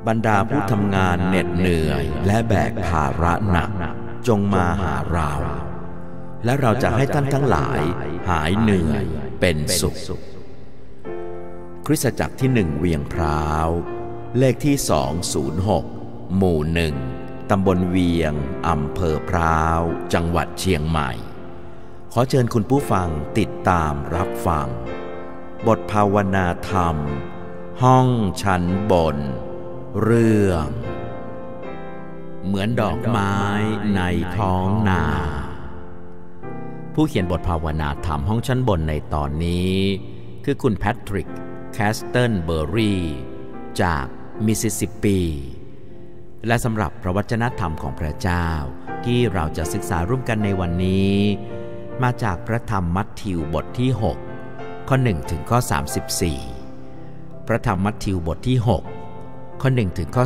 บรรดาผู้ทำงานเหน็ดเหนื่อยและแบกภาระหนักจงมาหาเราและเราจะให้ท่านทั้งหลายหายเหนื่อยเป็นสุขคริสตจักรที่1เวียงพร้าวเลขที่206หมู่1ตำบลเวียงอำเภอพร้าวจังหวัดเชียงใหม่ขอเชิญคุณผู้ฟังติดตามรับฟังบทภาวนาธรรมห้องชั้นบนเรื่องเหมือนดอกไม้ในท้องนาผู้เขียนบทภาวนาธรรมห้องชั้นบนในตอนนี้คือคุณแพทริกแคสเติลเบอร์รี่จากมิสซิสซิปปีและสำหรับพระวจนะธรรมของพระเจ้าที่เราจะศึกษาร่วมกันในวันนี้มาจากพระธรรมมัทธิวบทที่6ข้อ1ถึงข้อ34พระธรรมมัทธิวบทที่6ข้อ1ถึงข้อ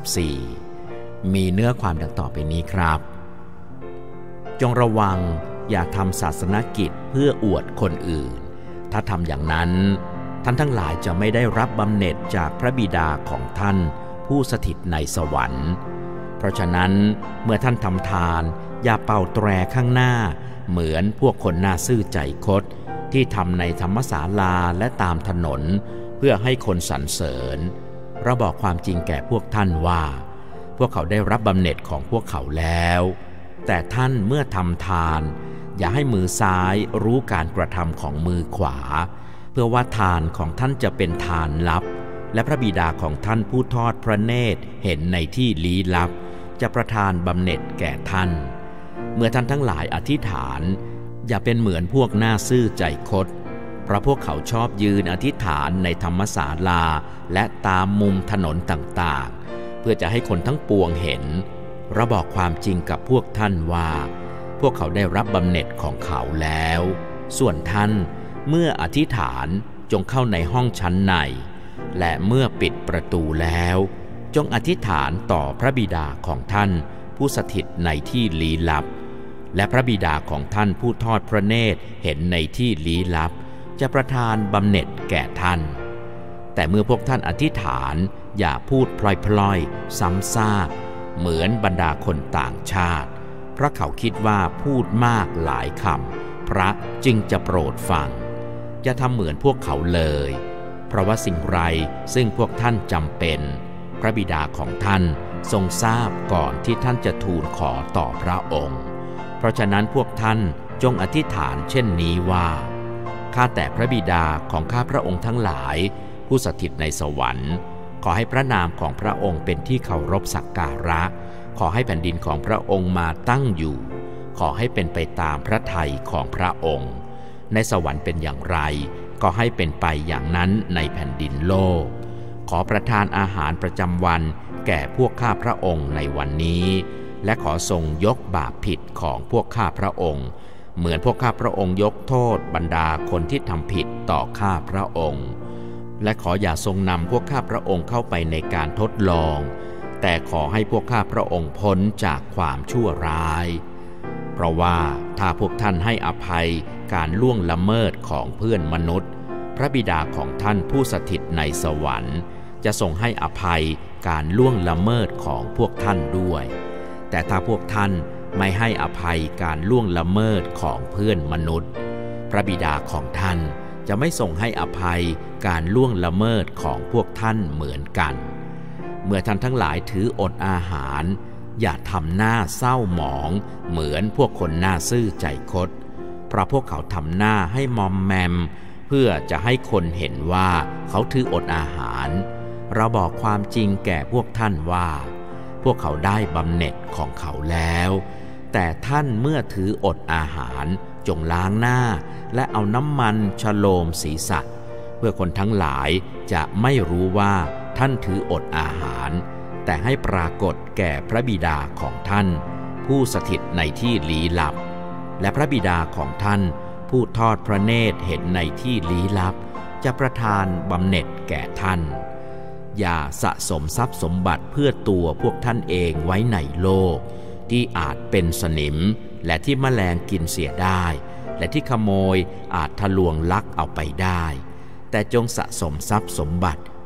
34มีเนื้อความดังต่อไปนี้ครับจงระวังอย่าทำศาสนกิจเพื่ออวดคนอื่นถ้าทำอย่างนั้นท่านทั้งหลายจะไม่ได้รับบำเหน็จจากพระบิดาของท่านผู้สถิตในสวรรค์เพราะฉะนั้นเมื่อท่านทำทานอย่าเป่าแตรข้างหน้าเหมือนพวกคนหน้าซื่อใจคดที่ทำในธรรมศาลาและตามถนนเพื่อให้คนสรรเสริญเราบอกความจริงแก่พวกท่านว่าพวกเขาได้รับบำเหน็จของพวกเขาแล้วแต่ท่านเมื่อทำทานอย่าให้มือซ้ายรู้การกระทำของมือขวาเพื่อว่าทานของท่านจะเป็นทานลับและพระบิดาของท่านผู้ทอดพระเนตรเห็นในที่ลี้ลับจะประทานบำเหน็จแก่ท่านเมื่อท่านทั้งหลายอธิษฐานอย่าเป็นเหมือนพวกหน้าซื่อใจคดเพราะพวกเขาชอบยืนอธิษฐานในธรรมศาลาและตามมุมถนนต่างๆเพื่อจะให้คนทั้งปวงเห็นเราบอกความจริงกับพวกท่านว่าพวกเขาได้รับบำเหน็จของเขาแล้วส่วนท่านเมื่ออธิษฐานจงเข้าในห้องชั้นในและเมื่อปิดประตูแล้วจงอธิษฐานต่อพระบิดาของท่านผู้สถิตในที่ลี้ลับและพระบิดาของท่านผู้ทอดพระเนตรเห็นในที่ลี้ลับจะประทานบำเหน็จแก่ท่านแต่เมื่อพวกท่านอธิษฐานอย่าพูดพลอยๆซ้ำซากเหมือนบรรดาคนต่างชาติเพราะเขาคิดว่าพูดมากหลายคำพระจึงจะโปรดฟังอย่าทำเหมือนพวกเขาเลยเพราะว่าสิ่งไรซึ่งพวกท่านจำเป็นพระบิดาของท่านทรงทราบก่อนที่ท่านจะทูลขอต่อพระองค์เพราะฉะนั้นพวกท่านจงอธิษฐานเช่นนี้ว่าข้าแต่พระบิดาของข้าพระองค์ทั้งหลายผู้สถิตในสวรรค์ขอให้พระนามของพระองค์เป็นที่เคารพสักการะขอให้แผ่นดินของพระองค์มาตั้งอยู่ขอให้เป็นไปตามพระทัยของพระองค์ในสวรรค์เป็นอย่างไรก็ให้เป็นไปอย่างนั้นในแผ่นดินโลกขอประทานอาหารประจำวันแก่พวกข้าพระองค์ในวันนี้และขอทรงยกบาปผิดของพวกข้าพระองค์เหมือนพวกข้าพระองค์ยกโทษบรรดาคนที่ทำผิดต่อข้าพระองค์และขออย่าทรงนำพวกข้าพระองค์เข้าไปในการทดลองแต่ขอให้พวกข้าพระองค์พ้นจากความชั่วร้ายเพราะว่าถ้าพวกท่านให้อภัยการล่วงละเมิดของเพื่อนมนุษย์พระบิดาของท่านผู้สถิตในสวรรค์จะทรงให้อภัยการล่วงละเมิดของพวกท่านด้วยแต่ถ้าพวกท่านไม่ให้อภัยการล่วงละเมิดของเพื่อนมนุษย์พระบิดาของท่านจะไม่ทรงให้อภัยการล่วงละเมิดของพวกท่านเหมือนกันเมื่อท่านทั้งหลายถืออดอาหารอย่าทำหน้าเศร้าหมองเหมือนพวกคนหน้าซื่อใจคดเพราะพวกเขาทำหน้าให้มอมแมมเพื่อจะให้คนเห็นว่าเขาถืออดอาหารเราบอกความจริงแก่พวกท่านว่าพวกเขาได้บำเหน็จของเขาแล้วแต่ท่านเมื่อถืออดอาหารจงล้างหน้าและเอาน้ำมันฉโลมศีรษะเพื่อคนทั้งหลายจะไม่รู้ว่าท่านถืออดอาหารแต่ให้ปรากฏแก่พระบิดาของท่านผู้สถิตในที่ลี้ลับและพระบิดาของท่านผู้ทอดพระเนตรเห็นในที่ลี้ลับจะประทานบำเหน็จแก่ท่านอย่าสะสมทรัพย์สมบัติเพื่อตัวพวกท่านเองไว้ในโลกที่อาจเป็นสนิมและที่แมลงกินเสียได้และที่ขโมยอาจทะลวงลักเอาไปได้แต่จงสะสมทรัพย์สมบัติ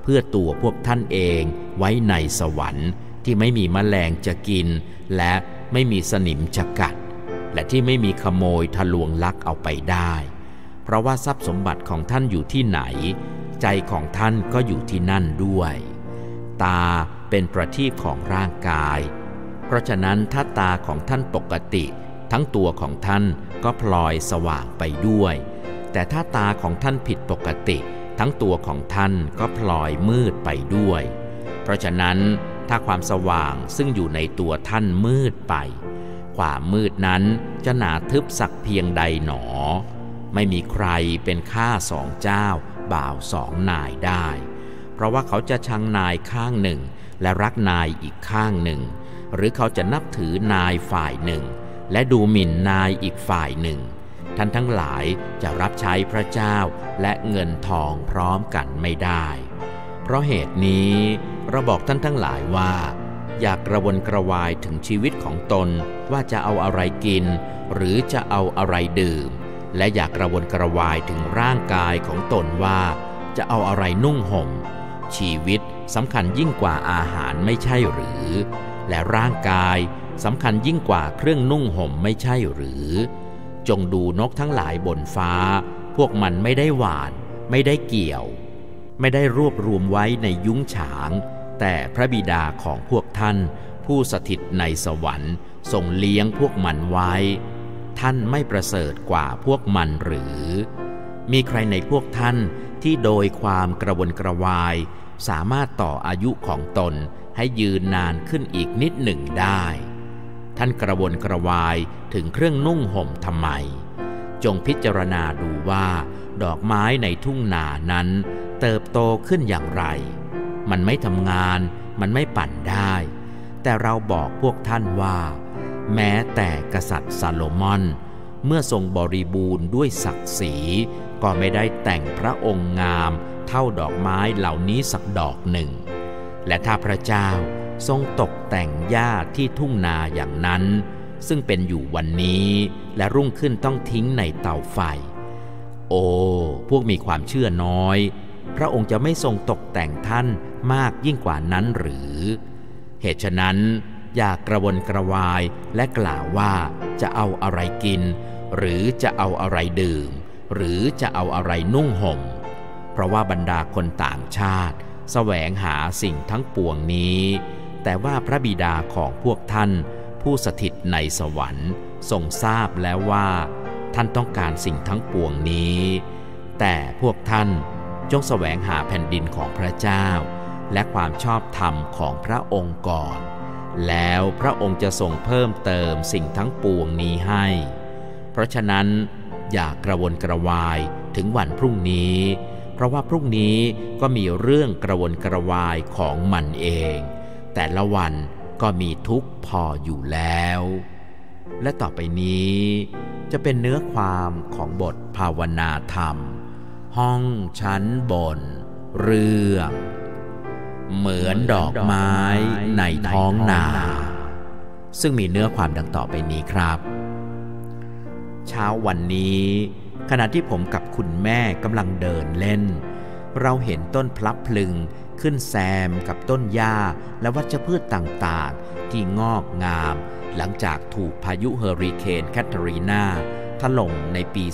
เพื่อตัวพวกท่านเองไว้ในสวรรค์ที่ไม่มีแมลงจะกินและไม่มีสนิมจะกัดและที่ไม่มีขโมยทะลวงลักเอาไปได้เพราะว่าทรัพย์สมบัติของท่านอยู่ที่ไหนใจของท่านก็อยู่ที่นั่นด้วยตาเป็นประทีปของร่างกายเพราะฉะนั้นถ้าตาของท่านปกติทั้งตัวของท่านก็พลอยสว่างไปด้วยแต่ถ้าตาของท่านผิดปกติทั้งตัวของท่านก็พลอยมืดไปด้วยเพราะฉะนั้นถ้าความสว่างซึ่งอยู่ในตัวท่านมืดไปความมืดนั้นจะหนาทึบสักเพียงใดหนอไม่มีใครเป็นข้าสองเจ้าบ่าวสองนายได้เพราะว่าเขาจะชังนายข้างหนึ่งและรักนายอีกข้างหนึ่งหรือเขาจะนับถือนายฝ่ายหนึ่งและดูหมิ่นนายอีกฝ่ายหนึ่งท่านทั้งหลายจะรับใช้พระเจ้าและเงินทองพร้อมกันไม่ได้เพราะเหตุนี้เราบอกท่านทั้งหลายว่าอย่ากระวนกระวายถึงชีวิตของตนว่าจะเอาอะไรกินหรือจะเอาอะไรดื่มและอย่ากระวนกระวายถึงร่างกายของตนว่าจะเอาอะไรนุ่งห่มชีวิตสำคัญยิ่งกว่าอาหารไม่ใช่หรือและร่างกายสำคัญยิ่งกว่าเครื่องนุ่งห่มไม่ใช่หรือจงดูนกทั้งหลายบนฟ้าพวกมันไม่ได้หว่านไม่ได้เกี่ยวไม่ได้รวบรวมไว้ในยุ้งฉางแต่พระบิดาของพวกท่านผู้สถิตในสวรรค์ทรงเลี้ยงพวกมันไว้ท่านไม่ประเสริฐกว่าพวกมันหรือมีใครในพวกท่านที่โดยความกระวนกระวายสามารถต่ออายุของตนให้ยืนนานขึ้นอีกนิดหนึ่งได้ท่านกระวนกระวายถึงเครื่องนุ่งห่มทำไมจงพิจารณาดูว่าดอกไม้ในทุ่งนานั้นเติบโตขึ้นอย่างไรมันไม่ทำงานมันไม่ปั่นได้แต่เราบอกพวกท่านว่าแม้แต่กษัตริย์ซาโลมอนเมื่อทรงบริบูรณ์ด้วยศักดิ์ศรีก็ไม่ได้แต่งพระองค์งามเท่าดอกไม้เหล่านี้สักดอกหนึ่งและถ้าพระเจ้าทรงตกแต่งหญ้าที่ทุ่งนาอย่างนั้นซึ่งเป็นอยู่วันนี้และรุ่งขึ้นต้องทิ้งในเตาไฟโอ้พวกมีความเชื่อน้อยพระองค์จะไม่ทรงตกแต่งท่านมากยิ่งกว่านั้นหรือเหตุฉะนั้นอย่ากระวนกระวายและกล่าวว่าจะเอาอะไรกินหรือจะเอาอะไรดื่มหรือจะเอาอะไรนุ่งห่มเพราะว่าบรรดาคนต่างชาติแสวงหาสิ่งทั้งปวงนี้แต่ว่าพระบิดาของพวกท่านผู้สถิตในสวรรค์ทรงทราบแล้วว่าท่านต้องการสิ่งทั้งปวงนี้แต่พวกท่านจงแสวงหาแผ่นดินของพระเจ้าและความชอบธรรมของพระองค์ก่อนแล้วพระองค์จะทรงเพิ่มเติมสิ่งทั้งปวงนี้ให้เพราะฉะนั้นอย่ากระวนกระวายถึงวันพรุ่งนี้เพราะว่าพรุ่งนี้ก็มีเรื่องกระวนกระวายของมันเองแต่ละวันก็มีทุกข์พออยู่แล้วและต่อไปนี้จะเป็นเนื้อความของบทภาวนาธรรมห้องชั้นบนเรื่องเหมือนดอกไม้ในท้องนาซึ่งมีเนื้อความดังต่อไปนี้ครับเช้าวันนี้ขณะที่ผมกับคุณแม่กำลังเดินเล่นเราเห็นต้นพลับพลึงขึ้นแซมกับต้นหญ้าและวัชพืชต่างๆที่งอกงามหลังจากถูกพายุเฮอริเคนแคทรีนาถล่มในปี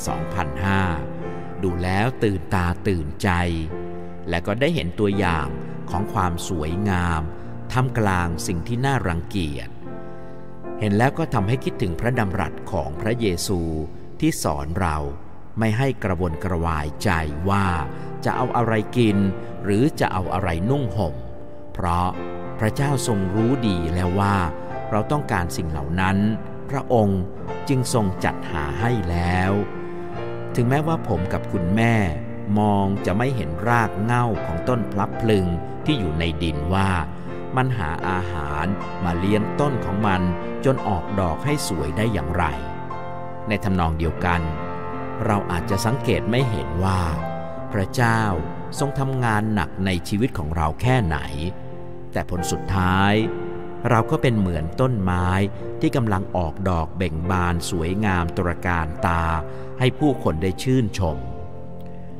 2005 ดูแล้วตื่นตาตื่นใจและก็ได้เห็นตัวอย่างของความสวยงามท่ามกลางสิ่งที่น่ารังเกียจเห็นแล้วก็ทำให้คิดถึงพระดำรัสของพระเยซูที่สอนเราไม่ให้กระวนกระวายใจว่าจะเอาอะไรกินหรือจะเอาอะไรนุ่งห่มเพราะพระเจ้าทรงรู้ดีแล้วว่าเราต้องการสิ่งเหล่านั้นพระองค์จึงทรงจัดหาให้แล้วถึงแม้ว่าผมกับคุณแม่มองจะไม่เห็นรากเหง้าของต้นพลับพลึงที่อยู่ในดินว่ามันหาอาหารมาเลี้ยงต้นของมันจนออกดอกให้สวยได้อย่างไรในทำนองเดียวกันเราอาจจะสังเกตไม่เห็นว่าพระเจ้าทรงทำงานหนักในชีวิตของเราแค่ไหนแต่ผลสุดท้ายเราก็เป็นเหมือนต้นไม้ที่กำลังออกดอกเบ่งบานสวยงามตระการตาให้ผู้คนได้ชื่นชม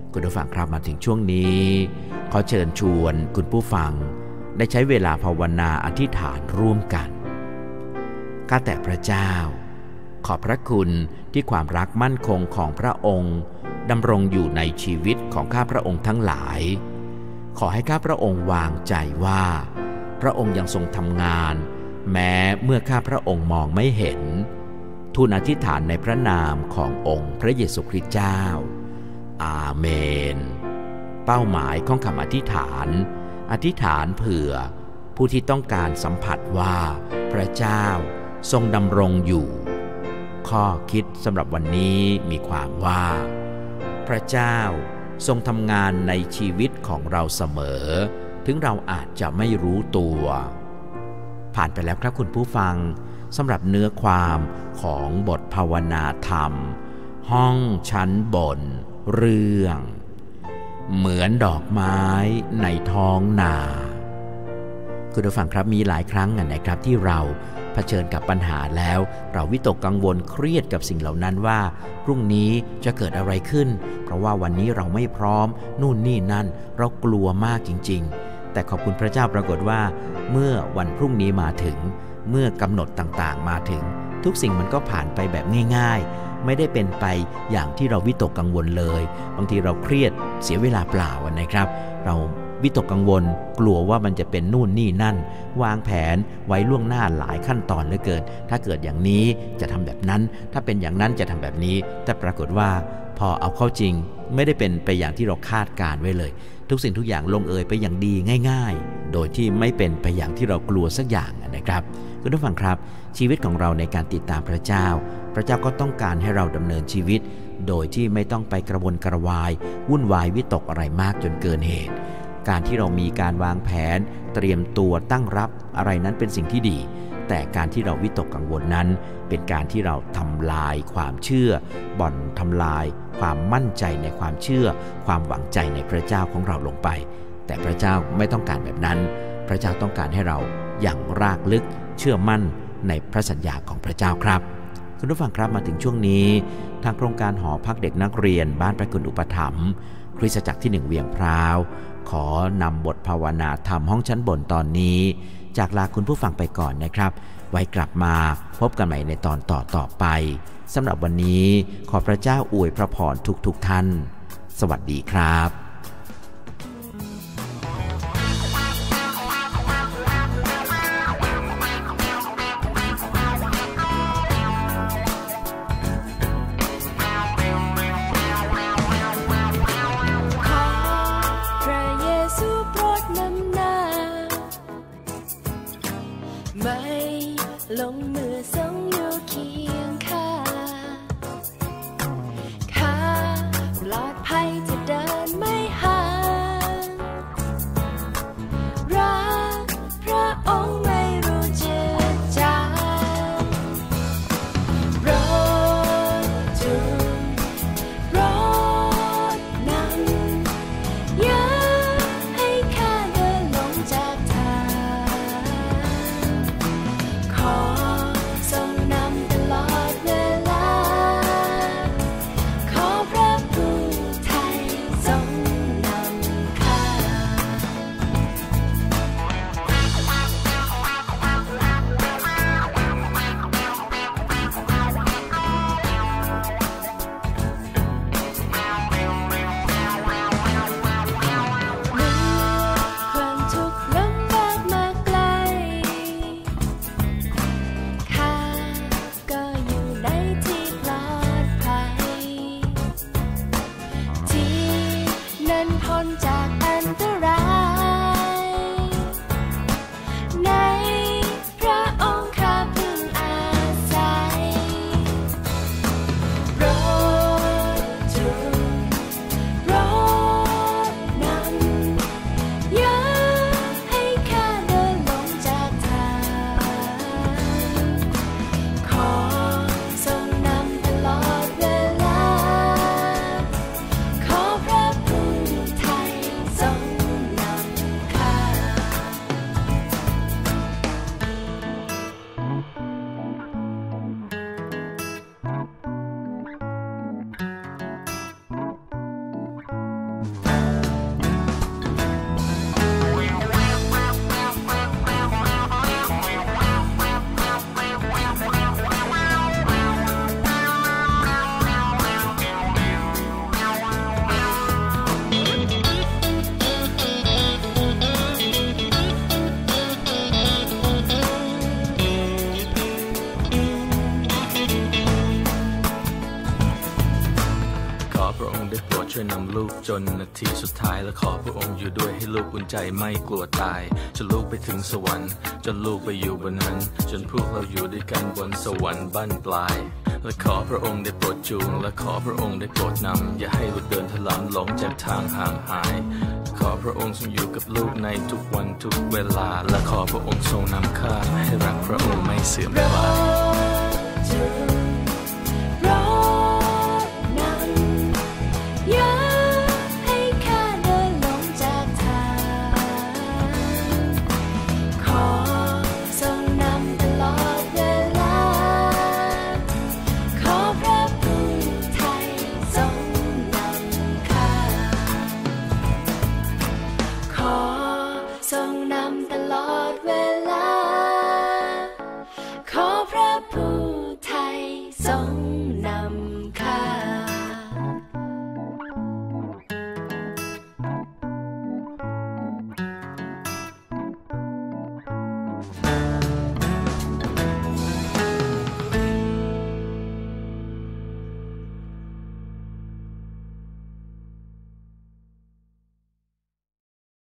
คุณผู้ฟังครับมาถึงช่วงนี้ขอเชิญชวนคุณผู้ฟังได้ใช้เวลาภาวนาอธิษฐานร่วมกันข้าแต่พระเจ้าขอบพระคุณที่ความรักมั่นคงของพระองค์ดำรงอยู่ในชีวิตของข้าพระองค์ทั้งหลายขอให้ข้าพระองค์วางใจว่าพระองค์ยังทรงทำงานแม้เมื่อข้าพระองค์มองไม่เห็นทูลอธิษฐานในพระนามขององค์พระเยซูคริสต์เจ้าอาเมนเป้าหมายของคำอธิษฐานเผื่อผู้ที่ต้องการสัมผัสว่าพระเจ้าทรงดำรงอยู่ข้อคิดสำหรับวันนี้มีความว่าพระเจ้าทรงทำงานในชีวิตของเราเสมอถึงเราอาจจะไม่รู้ตัวผ่านไปแล้วครับคุณผู้ฟังสำหรับเนื้อความของบทภาวนาธรรมห้องชั้นบนเรื่องเหมือนดอกไม้ในท้องนาคุณผู้ฟังครับมีหลายครั้งนะครับที่เราเผชิญกับปัญหาแล้วเราวิตกกังวลเครียดกับสิ่งเหล่านั้นว่าพรุ่งนี้จะเกิดอะไรขึ้นเพราะว่าวันนี้เราไม่พร้อมนู่นนี่นั่นเรากลัวมากจริงๆแต่ขอบคุณพระเจ้าปรากฏว่าเมื่อวันพรุ่งนี้มาถึงเมื่อกำหนดต่างๆมาถึงทุกสิ่งมันก็ผ่านไปแบบง่ายๆไม่ได้เป็นไปอย่างที่เราวิตกกังวลเลยบางทีเราเครียดเสียเวลาเปล่านะครับเราวิตกกังวลกลัวว่ามันจะเป็นนู่นนี่นั่นวางแผนไว้ล่วงหน้าหลายขั้นตอนเหลือเกินถ้าเกิดอย่างนี้จะทำแบบนั้นถ้าเป็นอย่างนั้นจะทำแบบนี้แต่ปรากฏว่าพอเอาเข้าจริงไม่ได้เป็นไปอย่างที่เราคาดการไว้เลยทุกสิ่งทุกอย่างลงเอยไปอย่างดีง่ายๆโดยที่ไม่เป็นไปอย่างที่เรากลัวสักอย่างนะครับคุณผู้ฟังครับชีวิตของเราในการติดตามพระเจ้าก็ต้องการให้เราดำเนินชีวิตโดยที่ไม่ต้องไปกระวนกระวายวุ่นวายวิตกอะไรมากจนเกินเหตุการที่เรามีการวางแผนเตรียมตัวตั้งรับอะไรนั้นเป็นสิ่งที่ดีแต่การที่เราวิตกกังวลนั้นเป็นการที่เราทำลายความเชื่อบ่อนทำลายความมั่นใจในความเชื่อความหวังใจในพระเจ้าของเราลงไปแต่พระเจ้าไม่ต้องการแบบนั้นพระเจ้าต้องการให้เราอย่างรากลึกเชื่อมั่นในพระสัญญาของพระเจ้าครับคุณผู้ฟังครับมาถึงช่วงนี้ทางโครงการหอพักเด็กนักเรียนบ้านประคุณอุปถัมภ์คริสตจักรที่1เวียงพร้าวขอนำบทภาวนาธรรมห้องชั้นบนตอนนี้จากลาคุณผู้ฟังไปก่อนนะครับไว้กลับมาพบกันใหม่ในตอนต่อไปสำหรับวันนี้ขอพระเจ้าอวยพระพรทุกท่านสวัสดีครับลงมือทรงอยู่เคียงข้าข้าปลอดภัยจะเดินไม่ห่างรักพระองค์ไม่รู้เจือจางโปรดจุนโปรดนำอย่าให้ข้าเดินลงจากทางขอทรงนำตลอดช่วยนำลูกจนนาทีสุดท้ายและขอพระองค์อยู่ด้วยให้ลูกอุ่นใจไม่กลัวตายจนลูกไปถึงสวรรค์จนลูกไปอยู่บนนั้นจนพวกเราอยู่ด้วยกันบนสวรรค์บั้นปลายและขอพระองค์ได้โปรดจูงและขอพระองค์ได้โปรดนำอย่าให้ลูกเดินถลำหลงจากทางห่างหายขอพระองค์ทรงอยู่กับลูกในทุกวันทุกเวลาและขอพระองค์ทรงนำข้าให้รักพระองค์ไม่เสื่อมคลาย